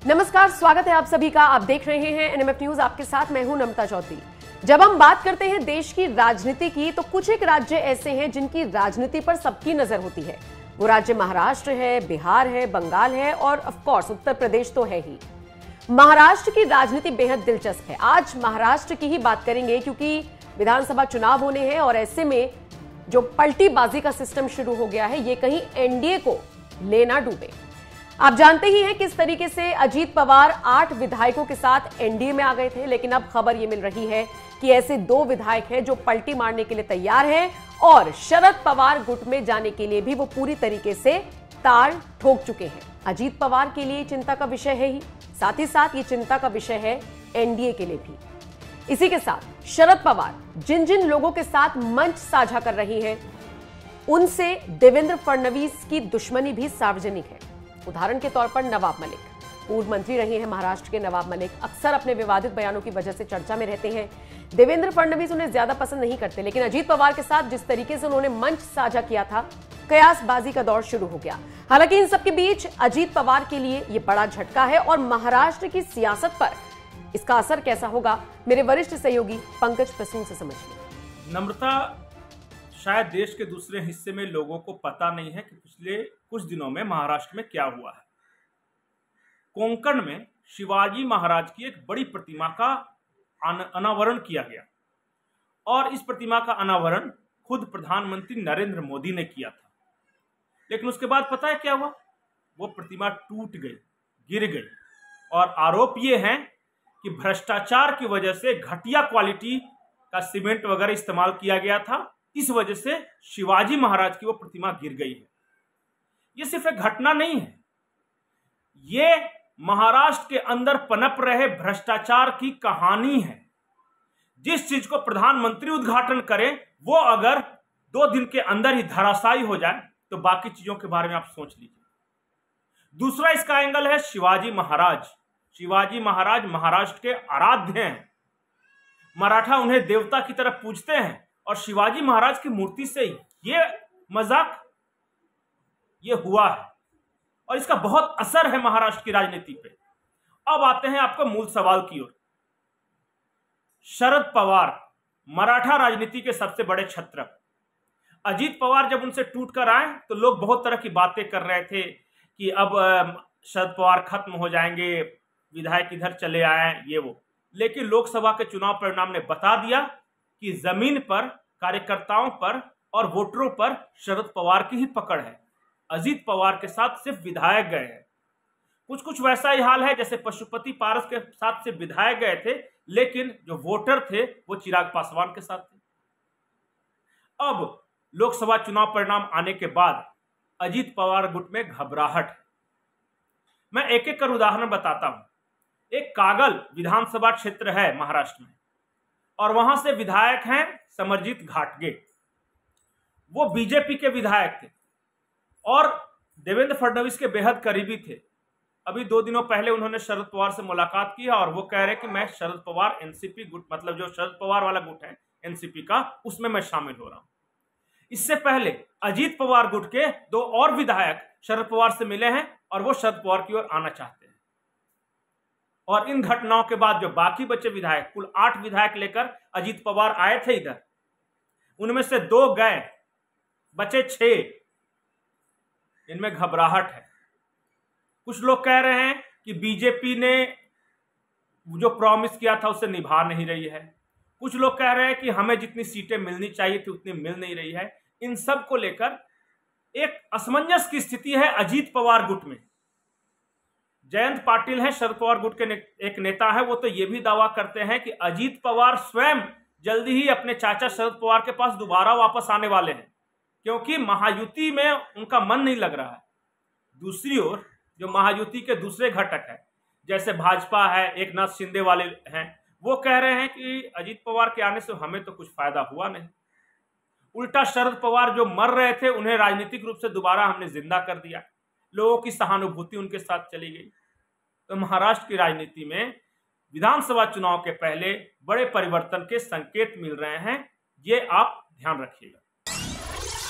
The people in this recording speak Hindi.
नमस्कार, स्वागत है आप सभी का। आप देख रहे हैं एनएमएफ न्यूज। आपके साथ मैं हूं नम्रता चौधरी। जब हम बात करते हैं देश की राजनीति की, तो कुछ एक राज्य ऐसे हैं जिनकी राजनीति पर सबकी नजर होती है। वो राज्य महाराष्ट्र है, बिहार है, बंगाल है और ऑफ कोर्स उत्तर प्रदेश तो है ही। महाराष्ट्र की राजनीति बेहद दिलचस्प है। आज महाराष्ट्र की ही बात करेंगे क्योंकि विधानसभा चुनाव होने हैं और ऐसे में जो पलटीबाजी का सिस्टम शुरू हो गया है, ये कहीं एनडीए को लेना डूबे। आप जानते ही हैं किस तरीके से अजीत पवार 8 विधायकों के साथ एनडीए में आ गए थे, लेकिन अब खबर यह मिल रही है कि ऐसे 2 विधायक हैं जो पलटी मारने के लिए तैयार हैं और शरद पवार गुट में जाने के लिए भी वो पूरी तरीके से ताल ठोक चुके हैं। अजीत पवार के लिए चिंता का विषय है ही, साथ ही साथ ये चिंता का विषय है एनडीए के लिए भी। इसी के साथ शरद पवार जिन जिन लोगों के साथ मंच साझा कर रही हैं, उनसे देवेंद्र फडणवीस की दुश्मनी भी सार्वजनिक है। उदाहरण के तौर पर नवाब मलिक, पूर्व मंत्री रहे हैं महाराष्ट्र के नवाब मलिक, अक्सर अपने विवादित बयानों की वजह से चर्चा में रहते हैं। देवेंद्र फडणवीस उन्हें ज्यादा पसंद नहीं करते, लेकिन अजीत पवार के साथ जिस तरीके से उन्होंने मंच साझा किया था, कयासबाजी का दौर शुरू हो गया। हालांकि इन सबके बीच अजीत पवार के लिए यह बड़ा झटका है और महाराष्ट्र की सियासत पर इसका असर कैसा होगा, मेरे वरिष्ठ सहयोगी पंकज प्रसून से समझिए। नम्रता, शायद देश के दूसरे हिस्से में लोगों को पता नहीं है कि पिछले कुछ दिनों में महाराष्ट्र में क्या हुआ है। कोंकण में शिवाजी महाराज की एक बड़ी प्रतिमा का अनावरण किया गया और इस प्रतिमा का अनावरण खुद प्रधानमंत्री नरेंद्र मोदी ने किया था। लेकिन उसके बाद पता है क्या हुआ? वो प्रतिमा टूट गई, गिर गई और आरोप ये है कि भ्रष्टाचार की वजह से घटिया क्वालिटी का सीमेंट वगैरह इस्तेमाल किया गया था। इस वजह से शिवाजी महाराज की वो प्रतिमा गिर गई है। ये सिर्फ एक घटना नहीं है, ये महाराष्ट्र के अंदर पनप रहे भ्रष्टाचार की कहानी है। जिस चीज को प्रधानमंत्री उद्घाटन करे, वो अगर 2 दिन के अंदर ही धराशायी हो जाए तो बाकी चीजों के बारे में आप सोच लीजिए। दूसरा इसका एंगल है शिवाजी महाराज। शिवाजी महाराज महाराष्ट्र के आराध्य हैं। मराठा उन्हें देवता की तरह पूजते हैं और शिवाजी महाराज की मूर्ति से ये मजाक ये हुआ है और इसका बहुत असर है महाराष्ट्र की राजनीति पे। अब आते हैं आपको मूल सवाल की ओर। शरद पवार मराठा राजनीति के सबसे बड़े छत्रक। अजीत पवार जब उनसे टूट कर आए तो लोग बहुत तरह की बातें कर रहे थे कि अब शरद पवार खत्म हो जाएंगे, विधायक इधर चले आए, ये वो। लेकिन लोकसभा के चुनाव परिणाम ने बता दिया कि जमीन पर कार्यकर्ताओं पर और वोटरों पर शरद पवार की ही पकड़ है। अजीत पवार के साथ सिर्फ विधायक गए हैं। कुछ वैसा ही हाल है जैसे पशुपति पारस के साथ से विधायक गए थे, लेकिन जो वोटर थे वो चिराग पासवान के साथ थे। अब लोकसभा चुनाव परिणाम आने के बाद अजीत पवार गुट में घबराहट है। मैं एक एक कर उदाहरण बताता हूं। एक कागल विधानसभा क्षेत्र है महाराष्ट्र में और वहां से विधायक हैं समरजीत घाटगे। वो बीजेपी के विधायक थे और देवेंद्र फडणवीस के बेहद करीबी थे। अभी 2 दिनों पहले उन्होंने शरद पवार से मुलाकात की और वो कह रहे कि मैं शरद पवार एनसीपी गुट, मतलब जो शरद पवार वाला गुट है एनसीपी का, उसमें मैं शामिल हो रहा हूं। इससे पहले अजीत पवार गुट के 2 और विधायक शरद पवार से मिले हैं और वो शरद पवार की ओर आना चाहते हैं। और इन घटनाओं के बाद जो बाकी बचे विधायक, कुल 8 विधायक लेकर अजीत पवार आए थे इधर, उनमें से 2 गए, बचे 6। इनमें घबराहट है। कुछ लोग कह रहे हैं कि बीजेपी ने जो प्रॉमिस किया था उसे निभा नहीं रही है। कुछ लोग कह रहे हैं कि हमें जितनी सीटें मिलनी चाहिए थी उतनी मिल नहीं रही है। इन सब को लेकर एक असमंजस की स्थिति है अजीत पवार गुट में। जयंत पाटिल हैं, शरद पवार गुट के एक नेता है, वो तो ये भी दावा करते हैं कि अजीत पवार स्वयं जल्दी ही अपने चाचा शरद पवार के पास दोबारा वापस आने वाले हैं, क्योंकि महायुति में उनका मन नहीं लग रहा है। दूसरी ओर जो महायुति के दूसरे घटक है, जैसे भाजपा है, एकनाथ शिंदे वाले हैं, वो कह रहे हैं कि अजीत पवार के आने से हमें तो कुछ फायदा हुआ नहीं। उल्टा शरद पवार जो मर रहे थे उन्हें राजनीतिक रूप से दोबारा हमने जिंदा कर दिया। लोगों की सहानुभूति उनके साथ चली गई। तो महाराष्ट्र की राजनीति में विधानसभा चुनाव के पहले बड़े परिवर्तन के संकेत मिल रहे हैं, ये आप ध्यान रखिएगा।